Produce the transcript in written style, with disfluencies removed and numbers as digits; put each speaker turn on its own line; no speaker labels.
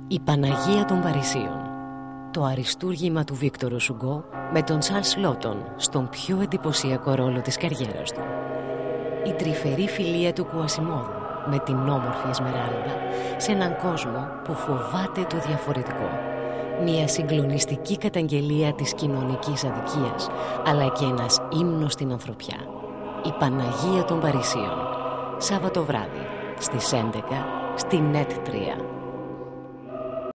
Η Παναγία των Παρισίων. Το αριστούργημα του Βίκτορ Σουγκό με τον Τσαρλς Λότον στον πιο εντυπωσιακό ρόλο της καριέρας του. Η τρυφερή φιλία του Κουασιμόδου με την όμορφη Εσμεράλδα σε έναν κόσμο που φοβάται το διαφορετικό. Μια συγκλονιστική καταγγελία της κοινωνικής αδικίας, αλλά και ένας ύμνος στην ανθρωπιά. Η Παναγία των Παρισίων. Σάββατο βράδυ στις 11 στη NET3.